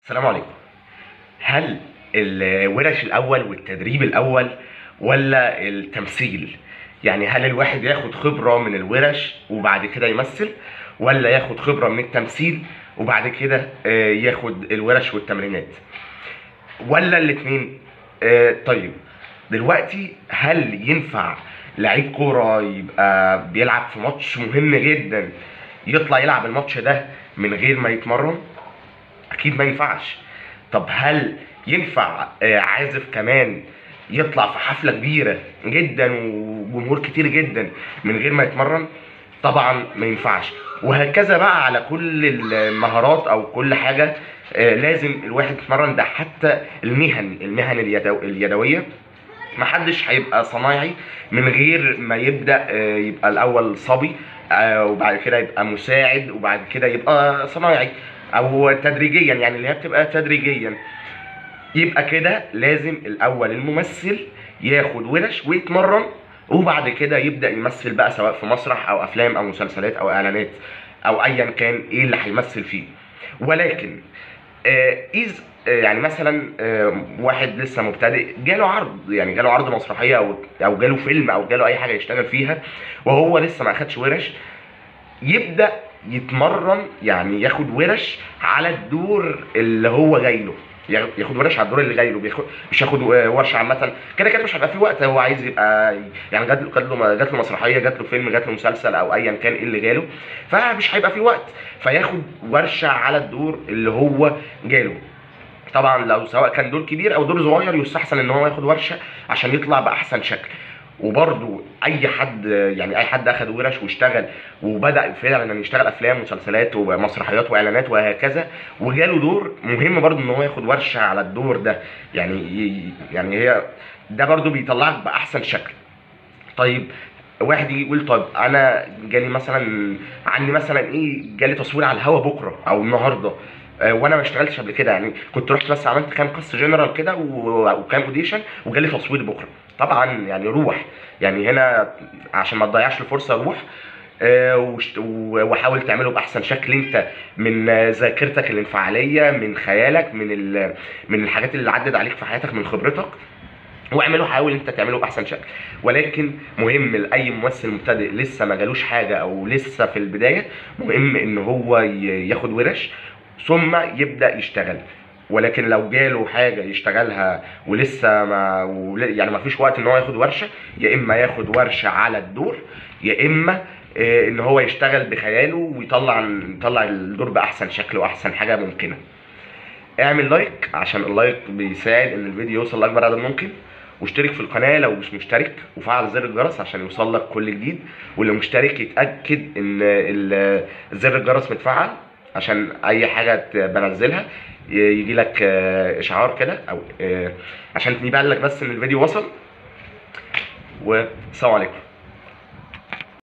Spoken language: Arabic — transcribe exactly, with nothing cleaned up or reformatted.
السلام عليكم. هل الورش الأول والتدريب الأول ولا التمثيل؟ يعني هل الواحد ياخد خبرة من الورش وبعد كده يمثل، ولا ياخد خبرة من التمثيل وبعد كده آه، ياخد الورش والتمرينات، ولا الاتنين؟ آه، طيب، دلوقتي هل ينفع لعيب كورة يبقى بيلعب في ماتش مهم جدا يطلع يلعب الماتش ده من غير ما يتمرن؟ اكيد ما ينفعش. طب هل ينفع آه، عازف كمان يطلع في حفلة كبيرة جدا وجمهور كتير جدا من غير ما يتمرن؟ طبعا ما ينفعش. وهكذا بقى على كل المهارات او كل حاجة آه، لازم الواحد يتمرن. ده حتى المهن المهن اليدو اليدوية، محدش هيبقى صنايعي من غير ما يبدأ آه، يبقى الأول صبي، آه، وبعد كده يبقى مساعد، وبعد كده يبقى صنايعي، أو تدريجيا، يعني اللي هي بتبقى تدريجيا. يبقى كده لازم الأول الممثل ياخد ورش ويتمرن، وبعد كده يبدأ يمثل بقى، سواء في مسرح أو أفلام أو مسلسلات أو إعلانات أو أيا كان إيه اللي هيمثل فيه. ولكن آه، إذ آه، يعني مثلا آه، واحد لسه مبتدئ جاله عرض، يعني جاله عرض مسرحيه او او جاله فيلم او جاله اي حاجه يشتغل فيها، وهو لسه ما اخدش ورش، يبدا يتمرن، يعني ياخد ورش على الدور اللي هو جاي له. ياخد ورش على الدور اللي جاي له، بياخد مش ياخد ورشه عامه. كده كده مش هيبقى في وقت، هو عايز يبقى يعني جات له جات له جات له مسرحيه، جات له فيلم، جات له مسلسل او ايا كان ايه اللي جاله، فمش هيبقى في وقت، فياخد ورشه على الدور اللي هو جاله. طبعا لو سواء كان دور كبير او دور صغير، يستحسن ان هو ياخد ورشه عشان يطلع باحسن شكل. وبرده اي حد، يعني اي حد اخد ورش واشتغل وبدا فعلا ان يشتغل افلام ومسلسلات ومسرحيات واعلانات وهكذا، وجاله دور، مهم برده ان هو ياخد ورشه على الدور ده. يعني يعني هي ده برده بيطلعك باحسن شكل. طيب، واحد يجي يقول طب انا جالي مثلا، عندي مثلا ايه، جالي تصوير على الهوا بكره او النهارده، آه، وانا ما اشتغلتش قبل كده، يعني كنت رحت بس عملت كام قص جنرال كده و- وكام اوديشن وجالي تصوير بكره. طبعا يعني روح، يعني هنا عشان ما تضيعش الفرصه، روح آه، وشت- و- وحاول تعمله باحسن شكل انت، من آه، ذاكرتك الانفعاليه، من خيالك، من ال- من الحاجات اللي عدت عليك في حياتك، من خبرتك، واعمله، حاول انت تعمله باحسن شكل. ولكن مهم لاي ممثل مبتدئ لسه ما جالوش حاجه او لسه في البدايه، مهم ان هو ي- ياخد ورش ثم يبدا يشتغل. ولكن لو جاله حاجه يشتغلها ولسه ما ول- يعني ما فيش وقت ان هو ياخد ورشه، يا اما ياخد ورشه على الدور، يا اما آه، ان هو يشتغل بخياله ويطلع يطلع الدور باحسن شكل واحسن حاجه ممكنه. اعمل لايك عشان اللايك بيساعد ان الفيديو يوصل لاكبر عدد ممكن، واشترك في القناه لو مش مشترك، وفعل زر الجرس عشان يوصل لك كل جديد. واللي مشترك يتاكد ان ال- زر الجرس متفعل عشان اي حاجه ت- بنزلها يجي لك اشعار كده، او آه، عشان يبان لك بس ان الفيديو وصل. والسلام عليكم.